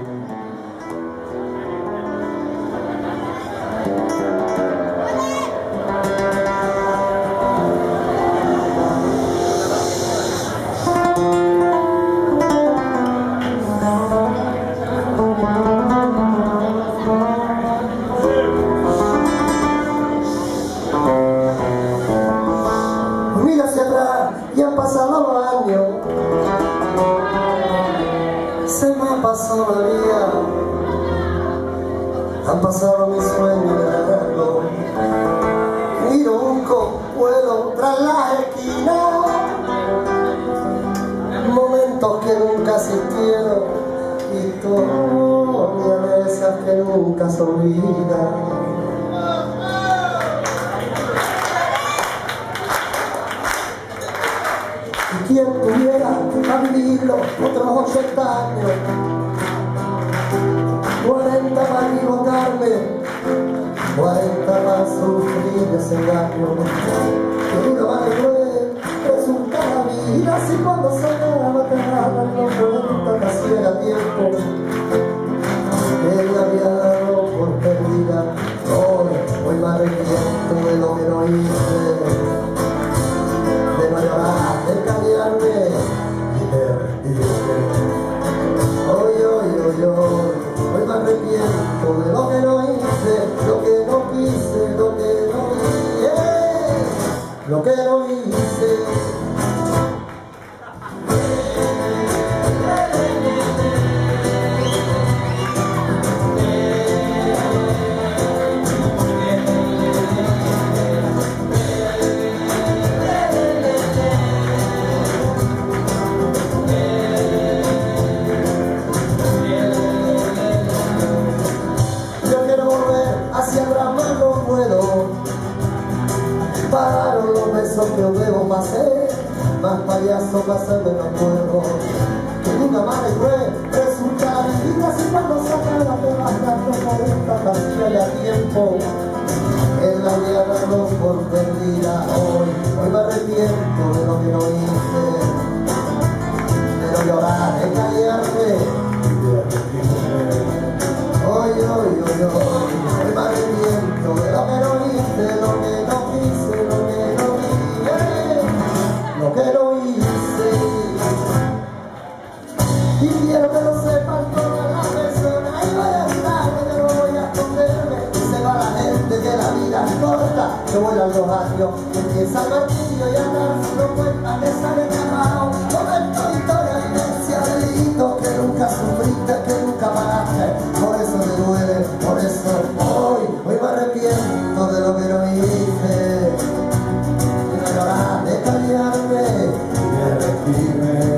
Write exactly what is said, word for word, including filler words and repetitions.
Mira hacia atrás y han pasado los años, se me ha pasado la vida, han pasado mis sueños de verlo. Miro un vuelo tras la esquina, momentos que nunca existieron, historias de esas que nunca se olvidan. Quien tuviera a vivirlo otros ochenta años, cuarenta para equivocarme, cuarenta para sufrir desengaño. Que nunca más fue resulta la vida, si cuando se acaba te agarran los cuentas que así era tiempo que me había dado por perdida. Hoy, hoy me arrepiento de lo que no hice, de no llorar, de callarme y de respirar. Hoy, hoy, hoy, hoy, hoy me arrepiento de lo que no hice, lo que no quise, lo que no hice, lo que no hice. Pararon los besos que os debo pasé, más payaso pasarme no puedo. Que nunca más fue resulta la vida, si cuando se acaba te vas dando por esta vacía ya tiempo. En la vida dado por perdida, hoy, hoy me arrepiento de lo que no hice, de no llorar, de callarme y de arrepentirme. Hoy, hoy, hoy, hoy, hoy me arrepiento de lo que no hice, lo que no quise, lo que no hice, lo que no hice. Y quiero que lo sepan todas las personas, y vaya a estar que no voy a esconderme. Y se va la gente que la vida es corta, que vuelan los años, que empieza el martillo y a darse no cuenta que sale llamado. Momento, historia, vivencia, delito, que nunca sufriste, que nunca pagaste. Por eso te duele, por eso hoy, hoy me arrepiento de lo que no hice, de no llorar, de callarme y de respirar.